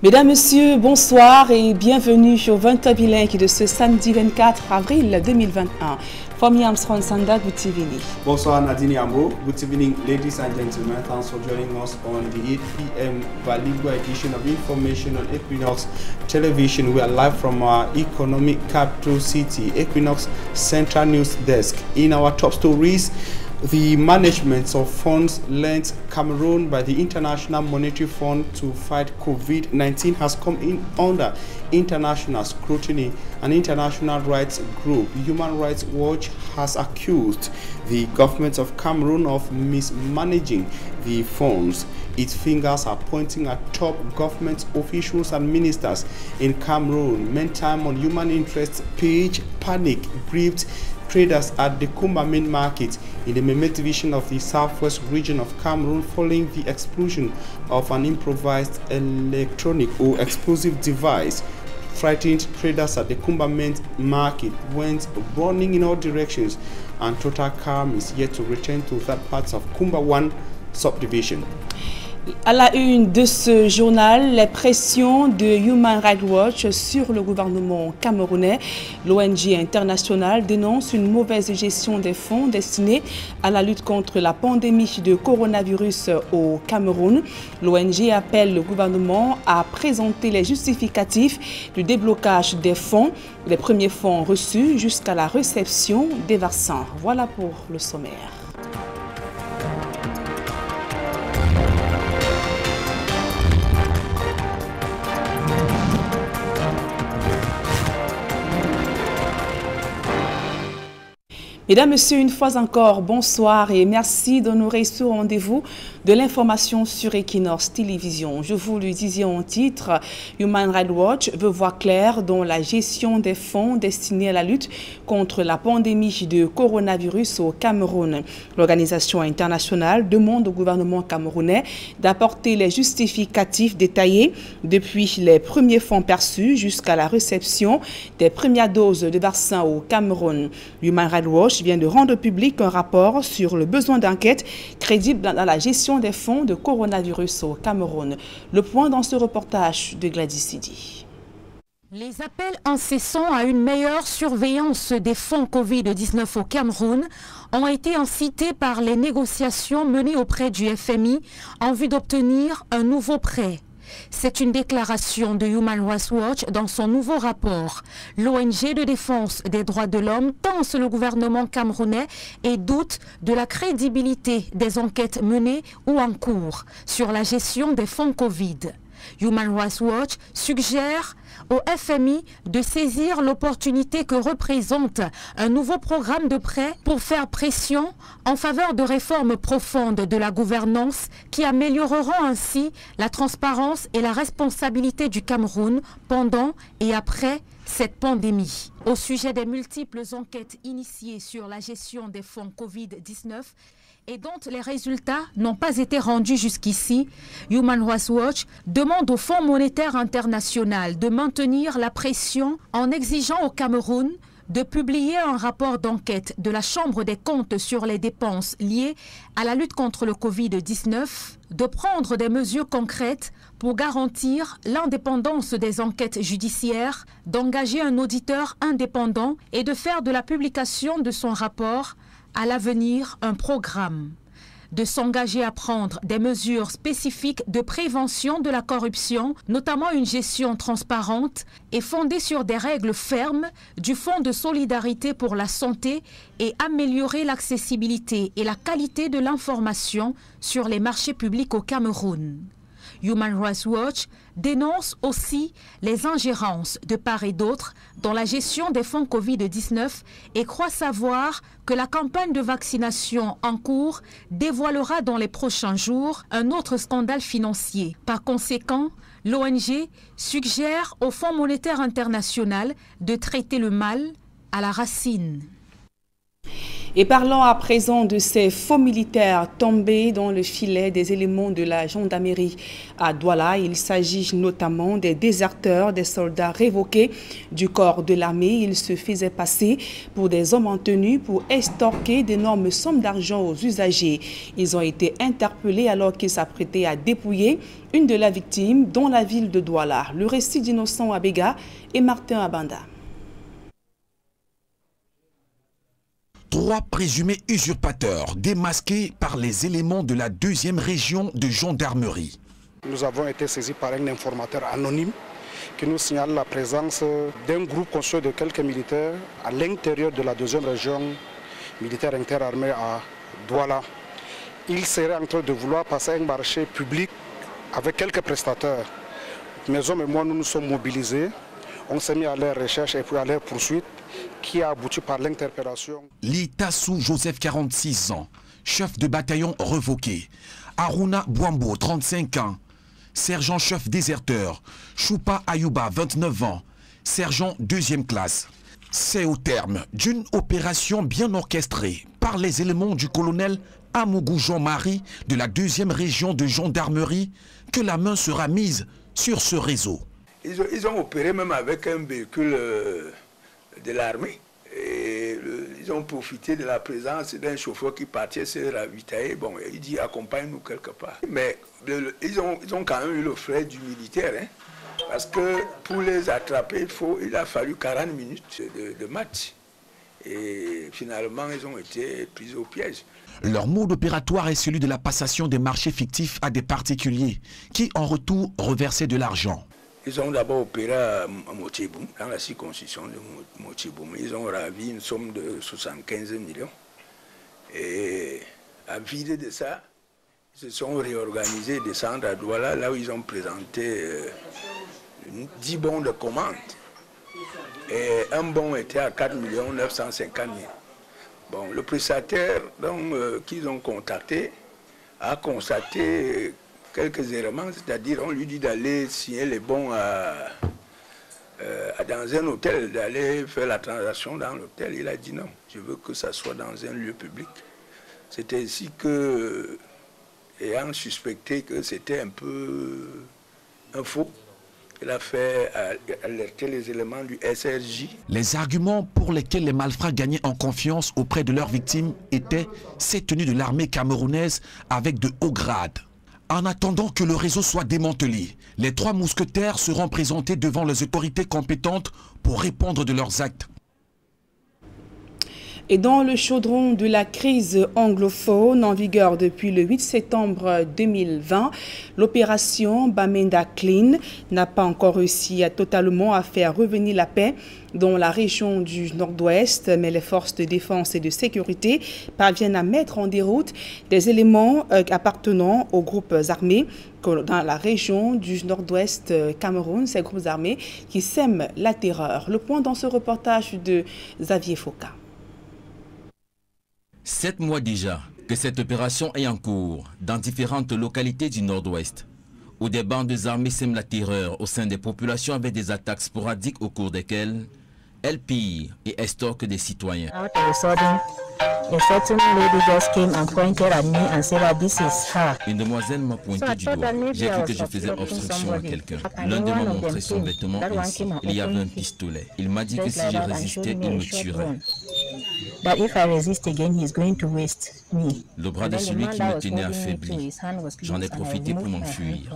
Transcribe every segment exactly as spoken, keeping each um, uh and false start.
Mesdames, Messieurs, bonsoir et bienvenue au vingt bilingue de ce samedi vingt-quatre avril deux mille vingt et un. Fomi Armstrong Sanda, good evening. Bonsoir Nadine Ambo, good evening ladies and gentlemen. Thanks for joining us on the eight p m bilingual edition of Information on Equinox Television. We are live from our economic capital city, Equinox Central News Desk. In our top stories, the management of funds lent Cameroon by the International Monetary Fund to fight COVID nineteen has come in under international scrutiny. An international rights group, Human Rights Watch, has accused the government of Cameroon of mismanaging the funds. Its fingers are pointing at top government officials and ministers in Cameroon. Meantime, on human interest page, panic gripped traders at the Kumba main market in the Memet division of the southwest region of Cameroon following the explosion of an improvised electronic or explosive device. Frightened traders at the Kumba main market went running in all directions, and total calm is yet to return to that part of Kumba one subdivision. À la une de ce journal, les pressions de Human Rights Watch sur le gouvernement camerounais. L'O N G internationale dénonce une mauvaise gestion des fonds destinés à la lutte contre la pandémie de coronavirus au Cameroun. L'O N G appelle le gouvernement à présenter les justificatifs du déblocage des fonds, les premiers fonds reçus jusqu'à la réception des vaccins. Voilà pour le sommaire. Mesdames, Messieurs, une fois encore, bonsoir et merci d'honorer ce rendez-vous de l'information sur Equinox Télévision. Je vous le disais en titre, Human Rights Watch veut voir clair dans la gestion des fonds destinés à la lutte contre la pandémie de coronavirus au Cameroun. L'organisation internationale demande au gouvernement camerounais d'apporter les justificatifs détaillés depuis les premiers fonds perçus jusqu'à la réception des premières doses de vaccins au Cameroun. Human Rights Watch vient de rendre public un rapport sur le besoin d'enquête crédible dans la gestion des fonds de coronavirus au Cameroun. Le point dans ce reportage de Gladys Sidi. Les appels incessants à une meilleure surveillance des fonds Covid dix-neuf au Cameroun ont été incités par les négociations menées auprès du F M I en vue d'obtenir un nouveau prêt. C'est une déclaration de Human Rights Watch dans son nouveau rapport. L'O N G de défense des droits de l'homme tense le gouvernement camerounais et doute de la crédibilité des enquêtes menées ou en cours sur la gestion des fonds Covid. Human Rights Watch suggère au F M I de saisir l'opportunité que représente un nouveau programme de prêt pour faire pression en faveur de réformes profondes de la gouvernance qui amélioreront ainsi la transparence et la responsabilité du Cameroun pendant et après cette pandémie. Au sujet des multiples enquêtes initiées sur la gestion des fonds Covid dix-neuf, et dont les résultats n'ont pas été rendus jusqu'ici, Human Rights Watch demande au Fonds monétaire international de maintenir la pression en exigeant au Cameroun de publier un rapport d'enquête de la Chambre des comptes sur les dépenses liées à la lutte contre le Covid dix-neuf, de prendre des mesures concrètes pour garantir l'indépendance des enquêtes judiciaires, d'engager un auditeur indépendant et de faire de la publication de son rapport à l'avenir un programme, de s'engager à prendre des mesures spécifiques de prévention de la corruption, notamment une gestion transparente et fondée sur des règles fermes du Fonds de solidarité pour la santé et améliorer l'accessibilité et la qualité de l'information sur les marchés publics au Cameroun. Human Rights Watch dénonce aussi les ingérences de part et d'autre dans la gestion des fonds Covid dix-neuf et croit savoir que la campagne de vaccination en cours dévoilera dans les prochains jours un autre scandale financier. Par conséquent, l'O N G suggère au Fonds monétaire international de traiter le mal à la racine. Et parlons à présent de ces faux militaires tombés dans le filet des éléments de la gendarmerie à Douala. Il s'agit notamment des déserteurs, des soldats révoqués du corps de l'armée. Ils se faisaient passer pour des hommes en tenue pour extorquer d'énormes sommes d'argent aux usagers. Ils ont été interpellés alors qu'ils s'apprêtaient à dépouiller une de leurs victimes dans la ville de Douala. Le récit d'Innocent Abega et Martin Abanda. Trois présumés usurpateurs démasqués par les éléments de la deuxième région de gendarmerie. Nous avons été saisis par un informateur anonyme qui nous signale la présence d'un groupe constitué de quelques militaires à l'intérieur de la deuxième région militaire interarmée à Douala. Ils seraient en train de vouloir passer un marché public avec quelques prestataires. Mes hommes et moi, nous nous sommes mobilisés. On s'est mis à leur recherche et puis à leur poursuite, qui a abouti par l'interpellation. Litassou Joseph, quarante-six ans, chef de bataillon revoqué. Aruna Bouambo, trente-cinq ans, sergent-chef déserteur. Choupa Ayouba, vingt-neuf ans, sergent deuxième classe. C'est au terme d'une opération bien orchestrée par les éléments du colonel Amougou Jean-Marie de la deuxième région de gendarmerie que la main sera mise sur ce réseau. Ils ont, ils ont opéré même avec un véhicule euh, de l'armée. Et le, ils ont profité de la présence d'un chauffeur qui partait se ravitailler. Bon, il dit accompagne-nous quelque part. Mais le, le, ils, ont, ils ont quand même eu le frais du militaire. Hein, parce que pour les attraper, il, faut, il a fallu quarante minutes de, de match. Et finalement, ils ont été pris au piège. Leur mode opératoire est celui de la passation des marchés fictifs à des particuliers qui, en retour, reversaient de l'argent. Ils ont d'abord opéré à Motiboum, dans la circonscription de Motiboum. Ils ont ravi une somme de soixante-quinze millions. Et à vide de ça, ils se sont réorganisés, descendre à Douala, là où ils ont présenté euh, dix bons de commande. Et un bon était à quatre millions neuf cent cinquante mille. Bon, le prestataire euh, qu'ils ont contacté a constaté quelques éléments, c'est-à-dire on lui dit d'aller signer les bons à, euh, dans un hôtel, d'aller faire la transaction dans l'hôtel. Il a dit non, je veux que ça soit dans un lieu public. C'était ainsi que, ayant suspecté que c'était un peu un faux, il a fait alerter les éléments du S R J. Les arguments pour lesquels les malfrats gagnaient en confiance auprès de leurs victimes étaient ces tenues de l'armée camerounaise avec de hauts grades. En attendant que le réseau soit démantelé, les trois mousquetaires seront présentés devant les autorités compétentes pour répondre de leurs actes. Et dans le chaudron de la crise anglophone en vigueur depuis le huit septembre deux mille vingt, l'opération Bamenda Clean n'a pas encore réussi à totalement à faire revenir la paix dans la région du Nord-Ouest, mais les forces de défense et de sécurité parviennent à mettre en déroute des éléments euh, appartenant aux groupes armés dans la région du Nord-Ouest euh, Cameroun, ces groupes armés qui sèment la terreur. Le point dans ce reportage de Xavier Foka. Sept mois déjà que cette opération est en cours dans différentes localités du Nord-Ouest, où des bandes armées sèment la terreur au sein des populations avec des attaques sporadiques au cours desquelles elles pillent et extorquent des citoyens. Une demoiselle m'a pointé du doigt. J'ai cru que je faisais obstruction à quelqu'un. L'un d'eux m'a montré son vêtement ainsi. Il y avait un pistolet. Il m'a dit que si je résistais, il me tuerait. Le bras de celui qui me tenait affaibli. J'en ai profité pour m'enfuir.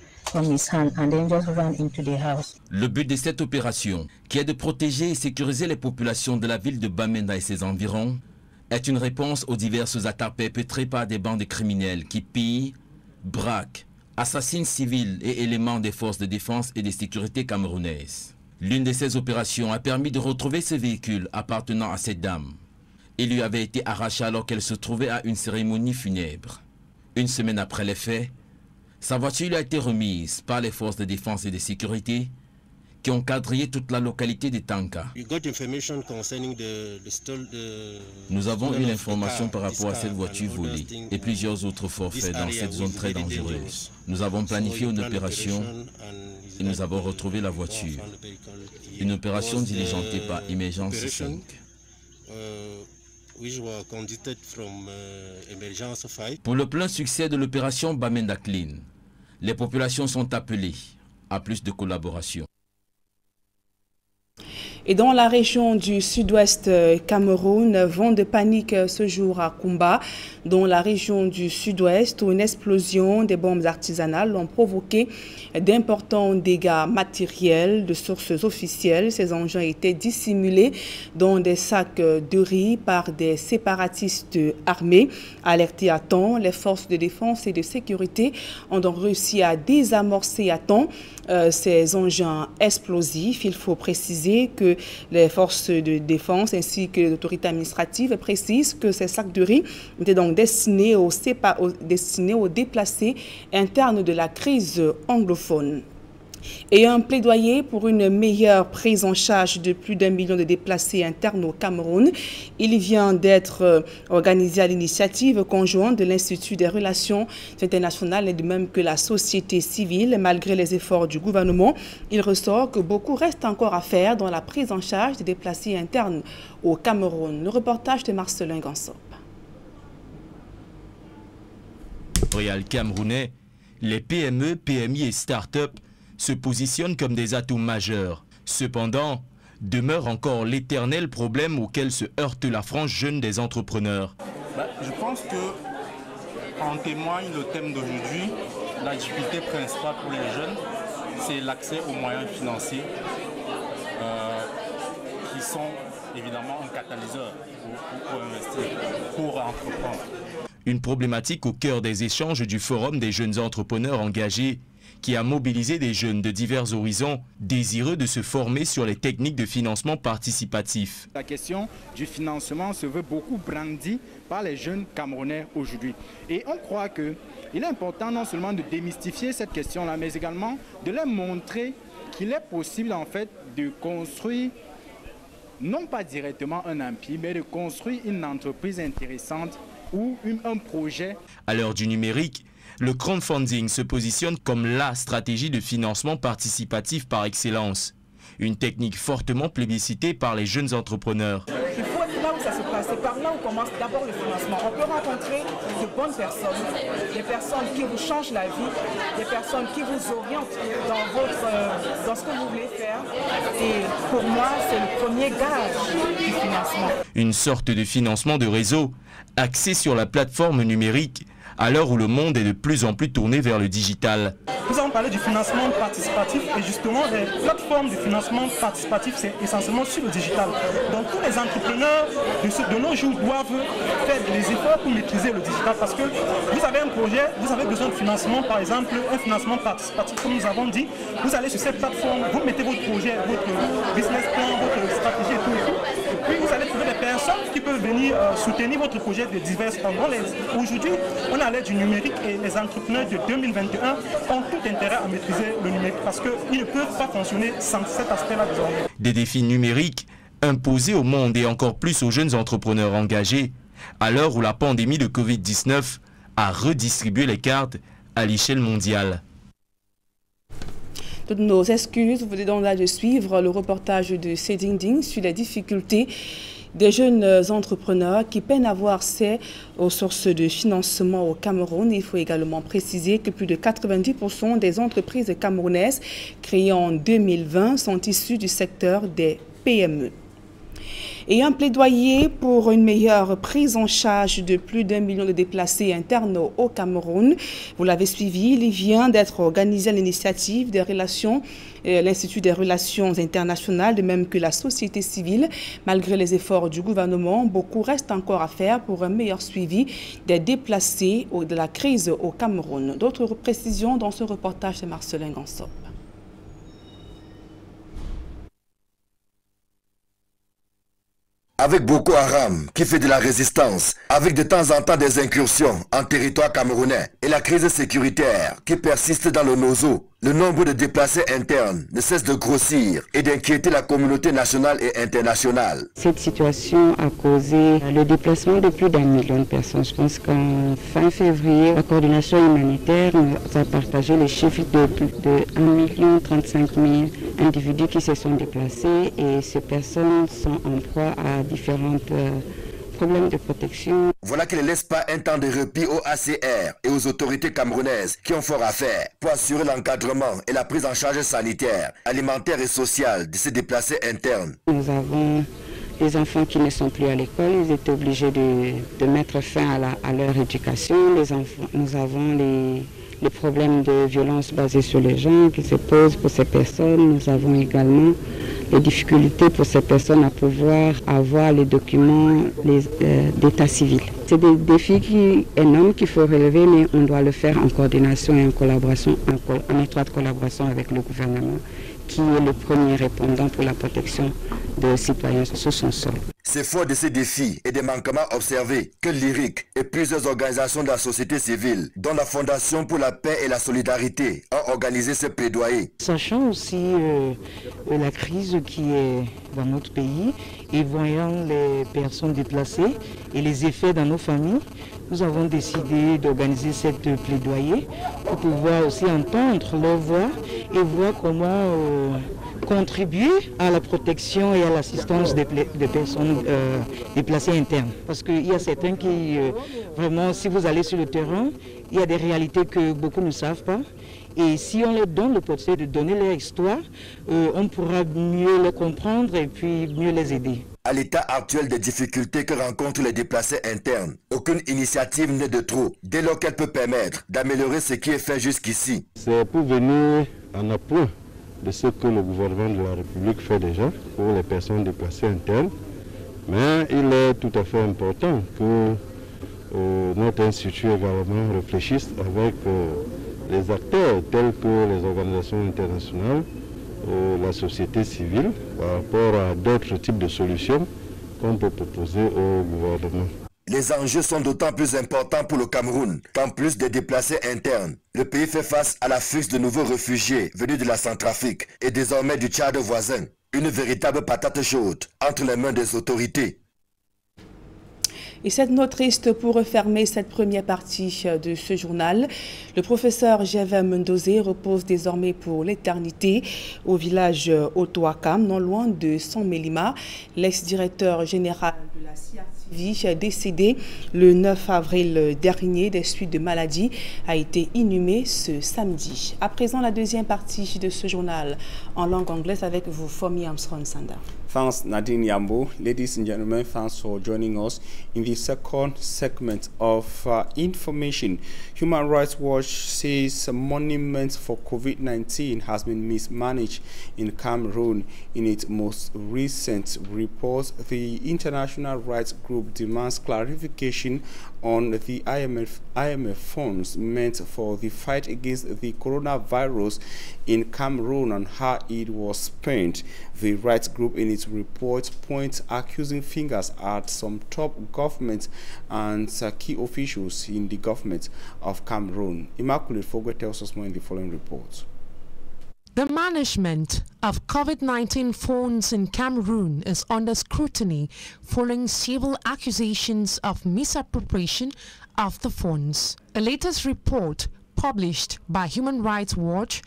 Le but de cette opération, qui est de protéger et sécuriser les populations de la ville de Bamenda et ses environs, est une réponse aux diverses attaques perpétrées par des bandes criminelles qui pillent, braquent, assassinent civils et éléments des forces de défense et de sécurité camerounaises. L'une de ces opérations a permis de retrouver ce véhicule appartenant à cette dame. Il lui avait été arraché alors qu'elle se trouvait à une cérémonie funèbre. Une semaine après les faits, sa voiture lui a été remise par les forces de défense et de sécurité qui ont quadrillé toute la localité de Tanka. Nous avons eu l'information par rapport à cette voiture volée et plusieurs autres forfaits dans cette zone très dangereuse. Nous avons planifié une opération et nous avons retrouvé la voiture. Une opération diligentée par Emergence cinq. Pour le plein succès de l'opération Bamenda Clean, les populations sont appelées à plus de collaboration. Et dans la région du sud-ouest Cameroun, vent de panique ce jour à Kumba, dans la région du sud-ouest, où une explosion des bombes artisanales ont provoqué d'importants dégâts matériels. De sources officielles, ces engins étaient dissimulés dans des sacs de riz par des séparatistes armés. Alertés à temps, les forces de défense et de sécurité ont donc réussi à désamorcer à temps euh, ces engins explosifs. Il faut préciser que les forces de défense ainsi que les autorités administratives précisent que ces sacs de riz étaient donc destinés aux, destinés aux déplacés internes de la crise anglophone. Et un plaidoyer pour une meilleure prise en charge de plus d'un million de déplacés internes au Cameroun. Il vient d'être organisé à l'initiative conjointe de l'Institut des Relations internationales et de même que la société civile. Malgré les efforts du gouvernement, il ressort que beaucoup reste encore à faire dans la prise en charge des déplacés internes au Cameroun. Le reportage de Marcelin Gansop. Réal camerounais, les P M E, P M I et start-up se positionnent comme des atouts majeurs. Cependant, demeure encore l'éternel problème auquel se heurte la frange jeune des entrepreneurs. Bah, je pense que en témoigne le thème d'aujourd'hui. La difficulté principale pour les jeunes, c'est l'accès aux moyens financiers euh, qui sont évidemment un catalyseur pour, pour investir, pour entreprendre. Une problématique au cœur des échanges du Forum des jeunes entrepreneurs engagés, qui a mobilisé des jeunes de divers horizons désireux de se former sur les techniques de financement participatif. La question du financement se veut beaucoup brandie par les jeunes Camerounais aujourd'hui. Et on croit qu'il est important non seulement de démystifier cette question-là, mais également de leur montrer qu'il est possible en fait de construire, non pas directement un empire, mais de construire une entreprise intéressante ou une, un projet. À l'heure du numérique, le crowdfunding se positionne comme la stratégie de financement participatif par excellence. Une technique fortement plébiscitée par les jeunes entrepreneurs. Il faut être là où ça se passe. C'est par là où commence d'abord le financement. On peut rencontrer de bonnes personnes, des personnes qui vous changent la vie, des personnes qui vous orientent dans, votre, dans ce que vous voulez faire. Et pour moi, c'est le premier gage du financement. Une sorte de financement de réseau axé sur la plateforme numérique, à l'heure où le monde est de plus en plus tourné vers le digital. Nous avons parlé du financement participatif et justement les plateformes de financement participatif, c'est essentiellement sur le digital. Donc tous les entrepreneurs de, ce, de nos jours doivent faire des efforts pour maîtriser le digital parce que vous avez un projet, vous avez besoin de financement, par exemple un financement participatif comme nous avons dit, vous allez sur cette plateforme, vous mettez votre projet, votre business plan, votre stratégie et tout et tout. Et puis vous allez trouver des personnes qui peuvent venir euh, soutenir votre projet de divers endroits. Aujourd'hui, on a à l'aide du numérique et les entrepreneurs de deux mille vingt et un ont tout intérêt à maîtriser le numérique parce qu'ils ne peuvent pas fonctionner sans cet aspect-là désormais. Des défis numériques imposés au monde et encore plus aux jeunes entrepreneurs engagés à l'heure où la pandémie de Covid dix-neuf a redistribué les cartes à l'échelle mondiale. Toutes nos excuses, vous venez donc là de suivre le reportage de Cédine Ding sur les difficultés des jeunes entrepreneurs qui peinent à avoir accès aux sources de financement au Cameroun. Il faut également préciser que plus de quatre-vingt-dix pour cent des entreprises camerounaises créées en deux mille vingt sont issues du secteur des P M E. Et un plaidoyer pour une meilleure prise en charge de plus d'un million de déplacés internes au Cameroun. Vous l'avez suivi, il vient d'être organisé à l'initiative des relations, euh, l'Institut des Relations internationales, de même que la société civile. Malgré les efforts du gouvernement, beaucoup reste encore à faire pour un meilleur suivi des déplacés de la crise au Cameroun. D'autres précisions dans ce reportage de Marcelin Gansop. Avec Boko Haram qui fait de la résistance, avec de temps en temps des incursions en territoire camerounais et la crise sécuritaire qui persiste dans le Nozo, le nombre de déplacés internes ne cesse de grossir et d'inquiéter la communauté nationale et internationale. Cette situation a causé le déplacement de plus d'un million de personnes. Je pense qu'en fin février, la coordination humanitaire nous a partagé les chiffres de plus de un million trente-cinq mille individus qui se sont déplacés et ces personnes sont en proie à différentes problèmes de protection. Voilà qui ne laisse pas un temps de répit au A C R et aux autorités camerounaises qui ont fort à faire pour assurer l'encadrement et la prise en charge sanitaire, alimentaire et sociale de ces déplacés internes. Nous avons les enfants qui ne sont plus à l'école, ils étaient obligés de, de mettre fin à, la, à leur éducation. Les enfants, nous avons les, les problèmes de violence basés sur les gens qui se posent pour ces personnes. Nous avons également les difficultés pour ces personnes à pouvoir avoir les documents euh, d'état civil. C'est des défis qui, énormes qu'il faut relever, mais on doit le faire en coordination et en collaboration, en, en étroite collaboration avec le gouvernement, qui est le premier répondant pour la protection des citoyens sur son sol. C'est fort de ces défis et des manquements observés que l'I R I C et plusieurs organisations de la société civile, dont la Fondation pour la paix et la solidarité, ont organisé ce plaidoyer. Sachant aussi euh, la crise qui est dans notre pays et voyant les personnes déplacées et les effets dans nos familles, nous avons décidé d'organiser cette plaidoyer pour pouvoir aussi entendre leur voix et voir comment euh, contribuer à la protection et à l'assistance des, des personnes euh, déplacées internes. Parce qu'il y a certains qui, euh, vraiment, si vous allez sur le terrain, il y a des réalités que beaucoup ne savent pas. Et si on leur donne l'opportunité de donner leur histoire, euh, on pourra mieux les comprendre et puis mieux les aider. À l'état actuel des difficultés que rencontrent les déplacés internes, aucune initiative n'est de trop, dès lors qu'elle peut permettre d'améliorer ce qui est fait jusqu'ici. C'est pour venir en appui de ce que le gouvernement de la République fait déjà pour les personnes déplacées internes. Mais il est tout à fait important que euh, notre institut également réfléchisse avec euh, les acteurs tels que les organisations internationales, euh, la société civile, par rapport à d'autres types de solutions qu'on peut proposer au gouvernement. Les enjeux sont d'autant plus importants pour le Cameroun qu'en plus des déplacés internes, le pays fait face à l'afflux de nouveaux réfugiés venus de la Centrafrique et désormais du Tchad voisin. Une véritable patate chaude entre les mains des autorités. Et cette note triste pour refermer cette première partie de ce journal. Le professeur Gervais Mendozé repose désormais pour l'éternité au village Otoakam, non loin de Son-Mélima. L'ex-directeur général de la C R T V, décédé le neuf avril dernier des suites de maladie, a été inhumé ce samedi. À présent, la deuxième partie de ce journal en langue anglaise avec vous, Fomi Armstrong Sanda. Thanks, Nadine Yambo. Ladies and gentlemen, thanks for joining us in the second segment of uh, information. Human Rights Watch says monument for COVID nineteen has been mismanaged in Cameroon. In its most recent report, the international rights group demands clarification on the I M F, I M F funds meant for the fight against the coronavirus in Cameroon and how it was spent. The rights group in its report points accusing fingers at some top government and uh, key officials in the government of Cameroon. Immaculate Fogwe tells us more in the following report. The management of COVID nineteen funds in Cameroon is under scrutiny following several accusations of misappropriation of the funds. A latest report published by Human Rights Watch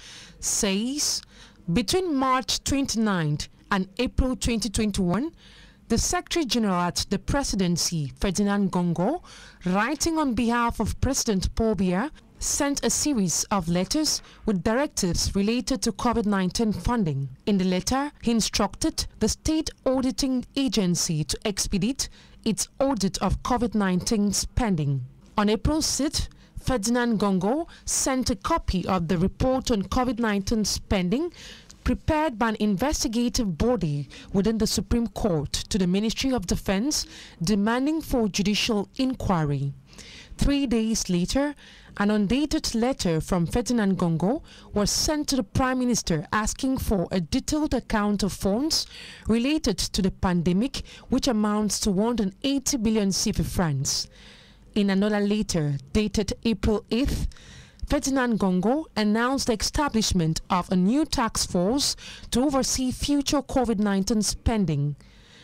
says between March twenty-ninth and April twenty twenty-one, the Secretary General at the Presidency, Ferdinand Gongo, writing on behalf of President Paul Biya, sent a series of letters with directives related to COVID nineteen funding. In the letter, he instructed the State Auditing Agency to expedite its audit of COVID nineteen spending. On April sixth, Ferdinand Gongo sent a copy of the report on COVID nineteen spending prepared by an investigative body within the Supreme Court to the Ministry of Defense, demanding for judicial inquiry. Three days later, an undated letter from Ferdinand Gongo was sent to the Prime Minister asking for a detailed account of funds related to the pandemic, which amounts to one hundred eighty billion C F A francs. In another letter dated April eighth, Ferdinand Gongo announced the establishment of a new task force to oversee future COVID nineteen spending.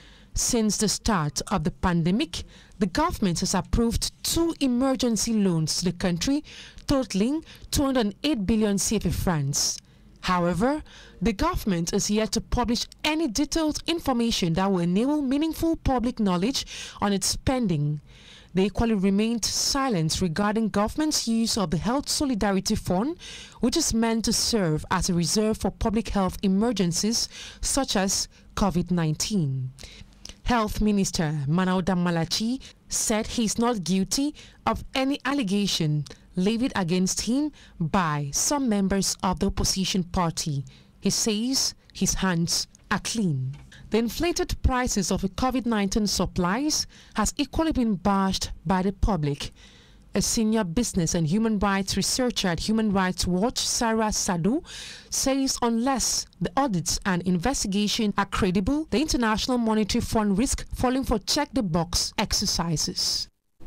Since the start of the pandemic, the government has approved two emergency loans to the country totaling two hundred eight billion C F A francs. However, the government is yet to publish any detailed information that will enable meaningful public knowledge on its spending. They equally remained silent regarding government's use of the Health Solidarity Fund, which is meant to serve as a reserve for public health emergencies such as COVID nineteen. Health Minister Manauda Malachi said he is not guilty of any allegation levied against him by some members of the opposition party. He says his hands are clean. The inflated prices of the COVID nineteen supplies has equally been bashed by the public. A senior business and human rights researcher at Human Rights Watch, Sarah Sadu, says unless the audits and investigation are credible, the International Monetary Fund risks falling for check-the-box exercises.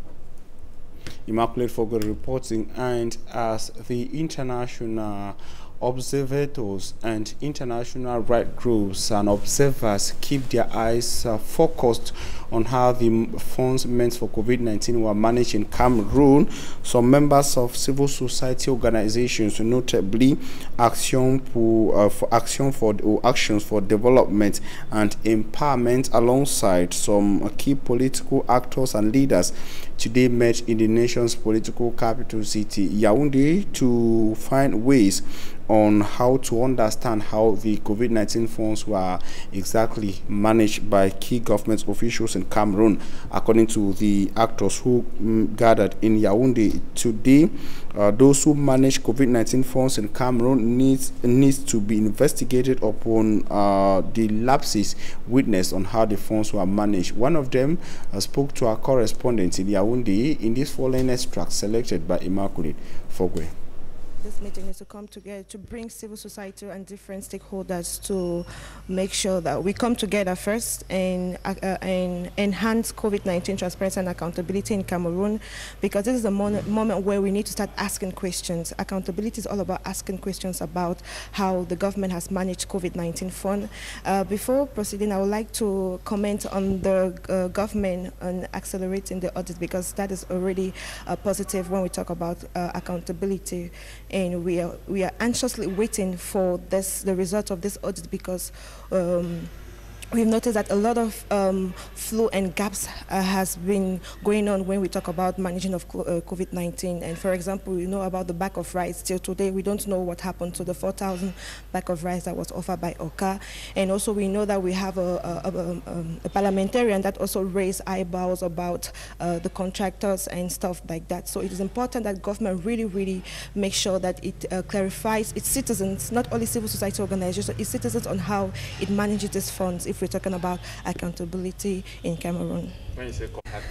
Immaculate Fogel reporting, and as the international observators and international right groups and observers keep their eyes uh, focused on how the funds meant for COVID nineteen were managed in Cameroon, some members of civil society organizations, notably Action for, uh, for Action for or Actions for Development and Empowerment, alongside some key political actors and leaders, today met in the nation's political capital city, Yaoundé, to find ways on how to understand how the COVID nineteen funds were exactly managed by key government officials in Cameroon. According to the actors who mm, gathered in Yaoundé today, uh, those who manage COVID nineteen funds in Cameroon needs needs to be investigated upon uh, the lapses witnessed on how the funds were managed. One of them uh, spoke to our correspondent in Yaoundé in this following extract selected by Immaculate Fogwe. This meeting is to come together to bring civil society and different stakeholders to make sure that we come together first and, uh, and enhance COVID nineteen transparency and accountability in Cameroon, because this is the moment, moment where we need to start asking questions. Accountability is all about asking questions about how the government has managed COVID nineteen fund. Uh, before proceeding, I would like to comment on the uh, government on accelerating the audit, because that is already uh, positive when we talk about uh, accountability. And we are we are anxiously waiting for this the result of this audit, because um, we've noticed that a lot of um, flow and gaps uh, has been going on when we talk about managing of uh, COVID nineteen. And for example, we know about the bag of rice. Till today, we don't know what happened to the four thousand bag of rice that was offered by O C A. And also we know that we have a, a, a, a, a parliamentarian that also raised eyebrows about uh, the contractors and stuff like that. So it is important that government really, really make sure that it uh, clarifies its citizens, not only civil society organizations, its citizens, on how it manages its funds, if we're talking about accountability in Cameroon. When you say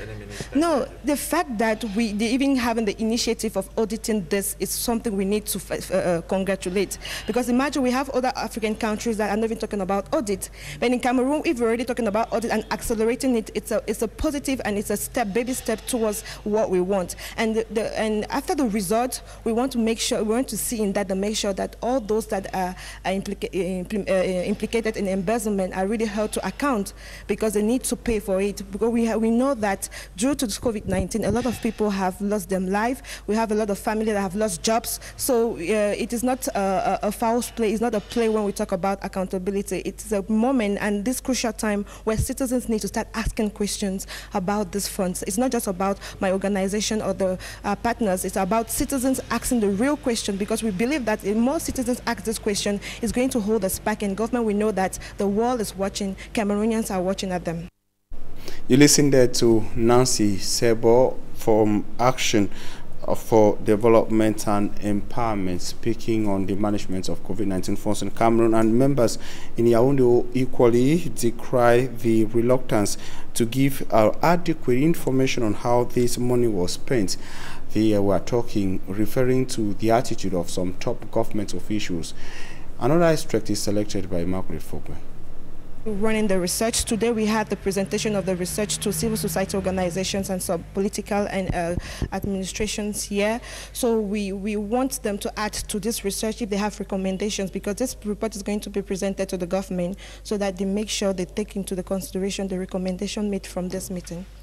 no, the fact that we they even having the initiative of auditing this is something we need to uh, congratulate, because imagine we have other African countries that are not even talking about audit, but in Cameroon, if we're already talking about audit and accelerating it, it's a it's a positive and it's a step, baby step towards what we want. And the, the and after the result, we want to make sure we want to see in that to make sure that all those that are, are implica impl uh, implicated in embezzlement are really held to account, because they need to pay for it. Because we we know that due to COVID nineteen, a lot of people have lost their life. We have a lot of families that have lost jobs. So uh, it is not a, a false play. It's not a play when we talk about accountability. It's a moment and this crucial time where citizens need to start asking questions about these funds. It's not just about my organization or the uh, partners. It's about citizens asking the real question, because we believe that if more citizens ask this question, it's going to hold us back. In government, we know that the world is watching. Cameroonians are watching at them. You listen there to Nancy Sebo from Action for Development and Empowerment, speaking on the management of COVID nineteen funds in Cameroon. And members in Yaoundé equally decry the reluctance to give uh, adequate information on how this money was spent. They uh, were talking, referring to the attitude of some top government officials. Another extract is selected by Immaculate Fogwe. Running the research. Today we had the presentation of the research to civil society organizations and some political and uh, administrations here. So we, we want them to add to this research if they have recommendations, because this report is going to be presented to the government so that they make sure they take into the consideration the recommendation made from this meeting.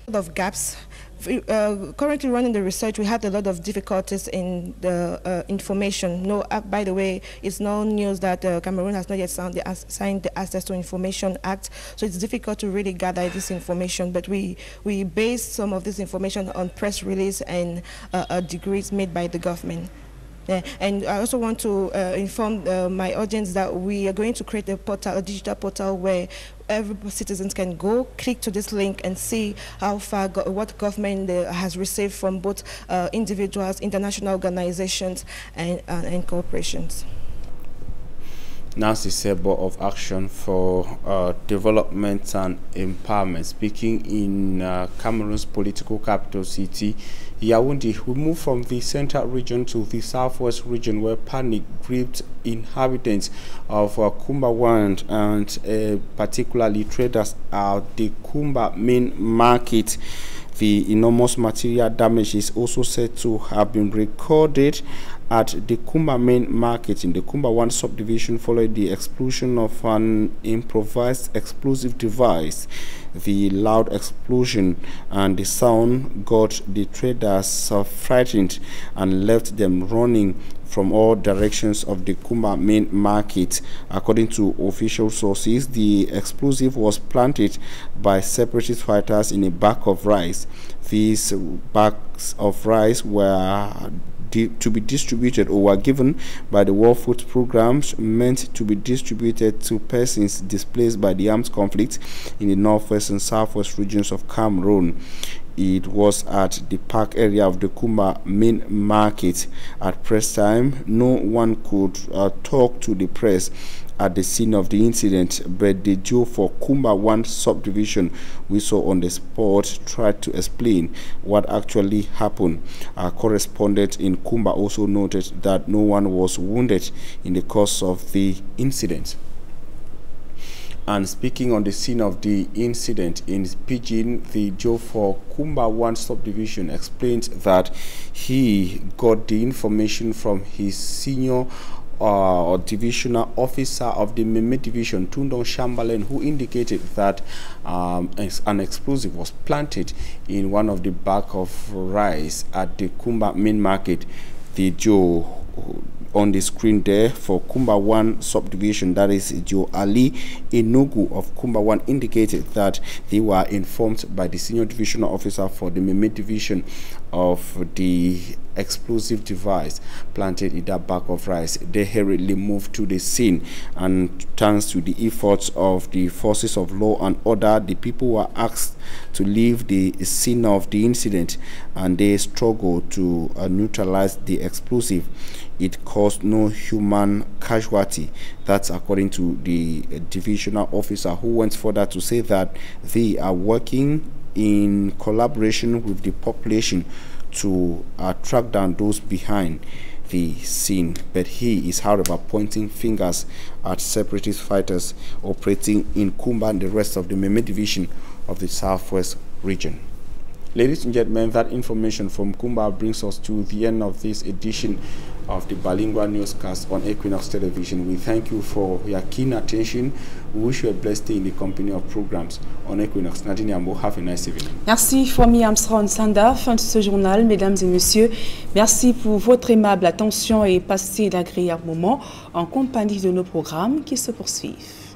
Of gaps. Uh, currently running the research, we had a lot of difficulties in the uh, information. No, uh, by the way, it's no news that uh, Cameroon has not yet signed the, signed the Access to Information Act, so it's difficult to really gather this information. But we we base some of this information on press release and uh, uh, degrees made by the government. Yeah. And I also want to uh, inform uh, my audience that we are going to create a portal, a digital portal where every citizens can go, click to this link and see how far, go what government uh, has received from both uh, individuals, international organizations, and, uh, and corporations. Nancy Sebo of Action for uh, Development and Empowerment, speaking in uh, Cameroon's political capital city, Yaoundé. We move from the central region to the southwest region, where panic gripped inhabitants of uh, Kumba and uh, particularly traders at the Kumba main market. The enormous material damage is also said to have been recorded at the Kumba main market in the Kumba one subdivision following the explosion of an improvised explosive device. The loud explosion and the sound got the traders uh, frightened and left them running from all directions of the Kumba main market. According to official sources, the explosive was planted by separatist fighters in a bag of rice. These bags of rice were to be distributed or were given by the World Food Programs, meant to be distributed to persons displaced by the armed conflict in the northwest and southwest regions of Cameroon. It was at the park area of the Kumba main market. At press time, no one could uh, talk to the press at the scene of the incident, but the Joe for Kumba one subdivision we saw on the spot tried to explain what actually happened. Our correspondent in Kumba also noted that no one was wounded in the course of the incident. And speaking on the scene of the incident in Pidgin, the Joe for Kumba one subdivision explained that he got the information from his senior uh, or divisional officer of the Meme division, Tundong Shambalen, who indicated that um, an explosive was planted in one of the bag of rice at the Kumba main market. The Joe on the screen there for Kumba one subdivision, that is Joe Ali Enugu of Kumba one, indicated that they were informed by the senior divisional officer for the Meme division of the explosive device planted in that bag of rice. They hurriedly moved to the scene, and thanks to the efforts of the forces of law and order, the people were asked to leave the scene of the incident, and they struggled to uh, neutralize the explosive. It caused no human casualty. That's according to the uh, divisional officer, who went further to say that they are working in collaboration with the population to uh, track down those behind the scene. But he is, however, pointing fingers at separatist fighters operating in Kumba and the rest of the Meme division of the southwest region. Ladies and gentlemen, that information from Kumba brings us to the end of this edition of the Bilingual Newscast on Equinox Television. We thank you for your keen attention. We wish you a blessed day in the company of programs on Equinox. Nadine Ambo, have a nice evening. Merci, Fomi Armstrong Sanda. Fin de ce journal, mesdames et messieurs. Merci pour votre aimable attention et passez d'agréables moments en compagnie de nos programmes qui se poursuivent.